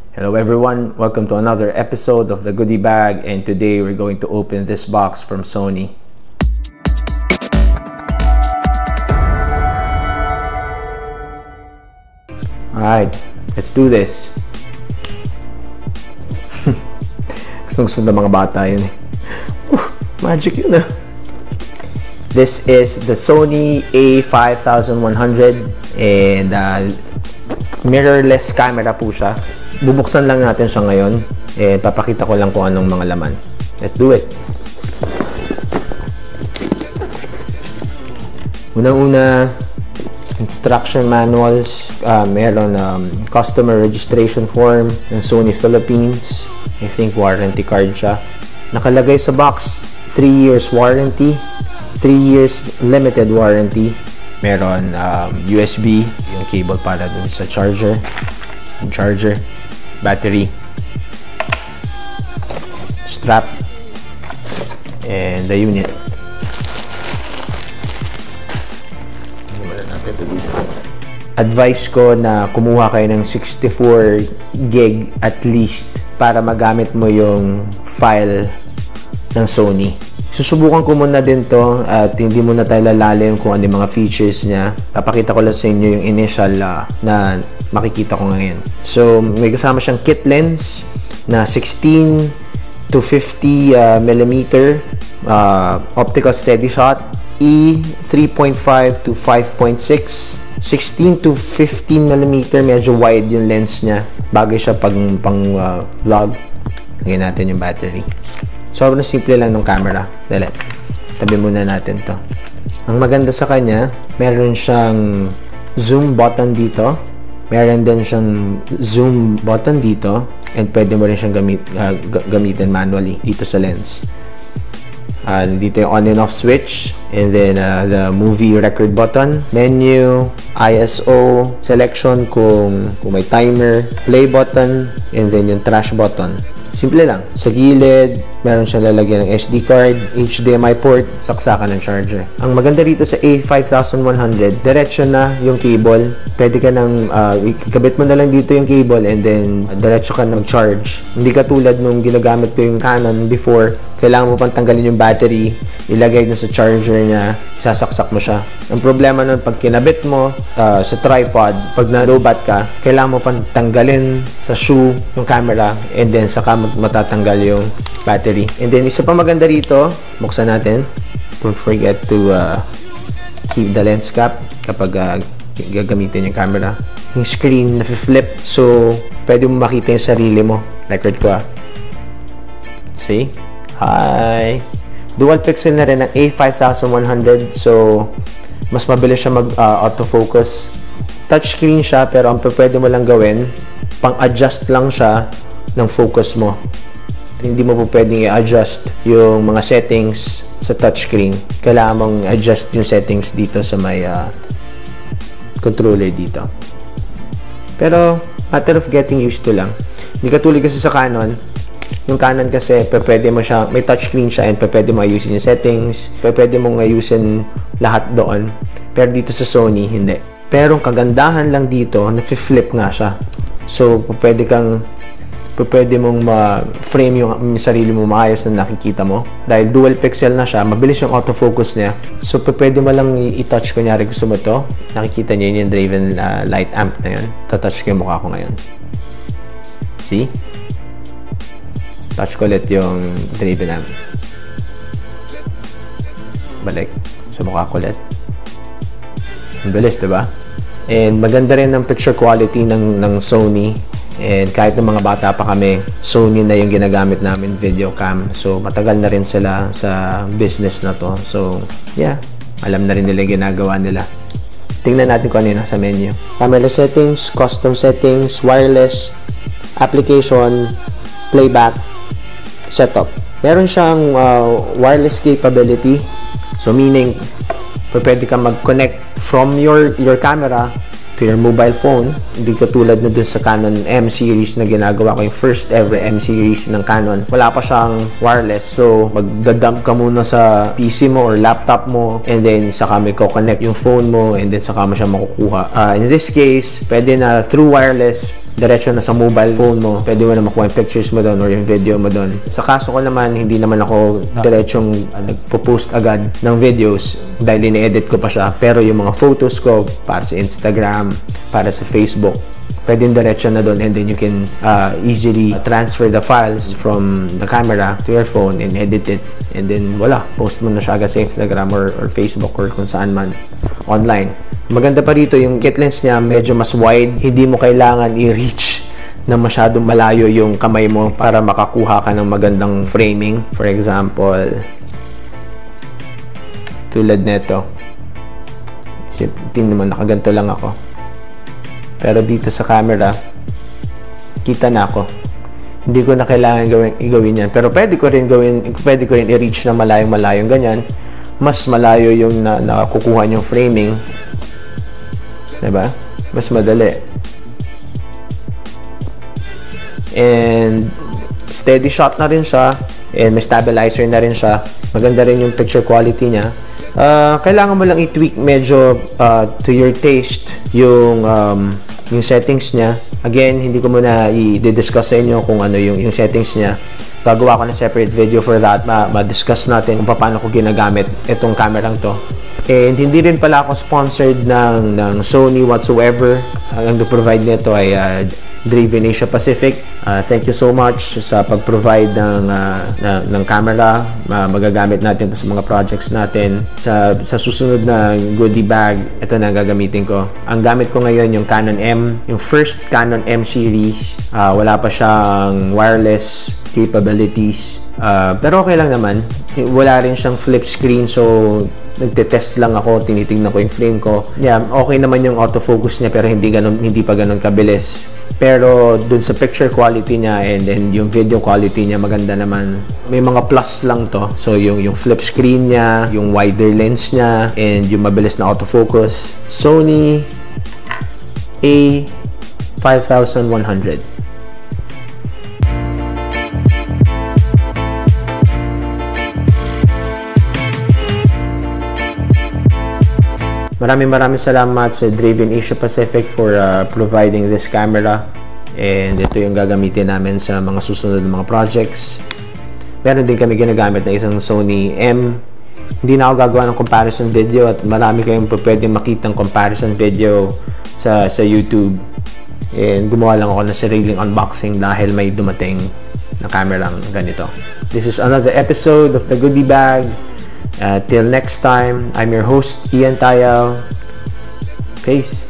Hello everyone, welcome to another episode of the Goodie Bag, and today we're going to open this box from Sony. Alright, let's do this. Gusto ng mga bata yun eh. Magic yun ah. This is the Sony A5100 and mirrorless camera po siya. Bubuksan lang natin siya ngayon. Papakita ko lang kung anong mga laman. Let's do it! Unang-una, instruction manuals. Meron customer registration form ng Sony Philippines. I think warranty card siya. Nakalagay sa box, 3 years warranty, 3 years limited warranty. Meron USB, yung cable para dun sa charger. Yung charger. Battery, strap, and the unit. Advice ko na kumuha kayo ng 64 gig at least para magamit mo yung file ng Sony. Susubukan ko muna din to at hindi muna tayo lalalim kung ano yung mga features niya. Papakita ko lang sa inyo yung initial na makikita ko ngayon. So, may kasama siyang kit lens na 16 to 50 millimeter optical steady shot, E 3.5 to 5.6. 16 to 15 millimeter, medyo wide yung lens niya. Bagay siya pang vlog. Lagyan natin yung battery. Sobrang simple lang ng camera. Dali. Tabi muna natin to. Ang maganda sa kanya, meron siyang zoom button dito. Meron din siyang zoom button dito. And pwede mo rin siyang gamitin manually dito sa lens. Dito yung on and off switch. And then the movie record button. Menu, ISO, selection kung may timer, play button, and then yung trash button. Simple lang. Sa gilid, meron siyang lalagyan ng SD card, HDMI port, saksakan ng charger. Ang maganda rito sa A5100, diretso na yung cable. Pwede ka nang, ikabit mo na lang dito yung cable and then diretso ka nang charge. Hindi katulad nung ginagamit ko yung Canon before, kailangan mo pang tanggalin yung battery, ilagay dun sa charger niya, sasaksak mo siya. Ang problema nun, pag kinabit mo sa tripod, pag na-lowbat ka, kailangan mo pang tanggalin sa shoe yung camera and then saka matatanggal yung battery. And then, isa pa maganda rito, buksan natin. Don't forget to keep the lens cap kapag gagamitin yung camera. Yung screen, na-flip. So, pwede mo makita yung sarili mo. Record ko See? Hi! Dual pixel na rin ng A5100. So, mas mabilis siya mag-autofocus. Touchscreen siya, pero ang pwede mo lang gawin, pang-adjust lang siya ng focus mo. Hindi mo po pwedeng i-adjust yung mga settings sa touchscreen. Kailangan mong adjust yung settings dito sa may controller dito. Pero, matter of getting used to lang. Hindi katulad kasi sa Canon. Yung Canon kasi, pwede mo siya, may touchscreen siya and pwede mo ayusin yung settings. Pwede mong ayusin lahat doon. Pero dito sa Sony, hindi. Pero ang kagandahan lang dito, na-flip nga siya. So, pwede mong ma-frame yung sarili mo maayos na nakikita mo. Dahil dual pixel na siya, mabilis yung autofocus niya. So, pwede mo lang i-touch. Kunyari gusto mo to. Nakikita niyo yung Draven light amp na yun. Tatouch ko yung mukha ko ngayon. See? Touch ko ulit yung Draven amp. Balik. Sa mukha ko ulit. Ang bilis, diba? And maganda rin ang picture quality ng Sony. And kahit ng mga bata pa kami, Sony na yung ginagamit namin video cam. So, matagal na rin sila sa business na to. So, yeah. Alam na rin nila yung ginagawa nila. Tingnan natin kung ano yung nasa menu. Camera settings, custom settings, wireless, application, playback, setup. Meron siyang wireless capability. So, meaning, pwede ka mag-connect from your camera to your mobile phone. Hindi katulad na dun sa Canon M series na ginagawa ko, yung first ever M series ng Canon. Wala pa siyang wireless. So, magdadump ka muna sa PC mo or laptop mo and then saka may ko-connect yung phone mo and then saka mo siya makukuha. In this case, pwede na through wireless, diretso na sa mobile phone mo, pwede mo na makuha yung pictures mo doon or yung video mo doon. Sa kaso ko naman, hindi naman ako diretsong nagpo-post agad ng videos dahil ini-edit ko pa siya. Pero yung mga photos ko para sa Instagram, para sa Facebook, pwede diretso na doon, and then you can easily transfer the files from the camera to your phone and edit it, and then wala, post mo na siya agad sa Instagram or Facebook or kung saan man online. Maganda pa rito, yung kit lens niya medyo mas wide, hindi mo kailangan i-reach na masyadong malayo yung kamay mo para makakuha ka ng magandang framing. For example, tulad neto, tingnan mo, nakaganto lang ako, pero dito sa camera kita na ako, hindi ko na kailangan gawin yan, pero pwede ko rin i-reach na malayong ganyan, mas malayo yung nakukuha yung framing, diba? Mas madali. And steady shot na rin siya, and may stabilizer na rin siya. Maganda rin yung picture quality niya. Kailangan mo lang i-tweak medyo to your taste yung settings niya. Again, hindi ko muna i-discuss sa inyo kung ano yung settings niya. Gagawa ko ng separate video for that. Ma-discuss natin kung paano ko ginagamit itong kamerang to. And hindi rin pala ako sponsored ng Sony whatsoever. Ang provide nito ay Draven Asia Pacific. Thank you so much sa pag-provide ng camera. Magagamit natin ito sa mga projects natin. Sa susunod na goodie bag, ito na gagamitin ko. Ang gamit ko ngayon yung Canon M, yung first Canon M series. Wala pa siyang wireless capabilities. Pero okay lang naman. Wala rin siyang flip screen, so nagte-test lang ako, tinitingnan ko yung frame ko. Yeah, okay naman yung autofocus niya, pero hindi pa ganun kabilis. Pero dun sa picture quality niya and yung video quality niya, maganda naman. May mga plus lang to. So yung flip screen niya, yung wider lens niya, and yung mabilis na autofocus. Sony A5100. Maraming salamat sa Draven Asia Pacific for providing this camera, and ito yung gagamitin namin sa mga susunod na mga projects. Meron din kami ginagamit na isang Sony M. Hindi na ako gagawa ng comparison video, at marami kayong pwedeng makitang comparison video sa YouTube, and gumawa lang ako ng sariling unboxing dahil may dumating na kamerang ganito. This is another episode of the Goodie Bag. Till next time, I'm your host, Ian Tayaw. Peace.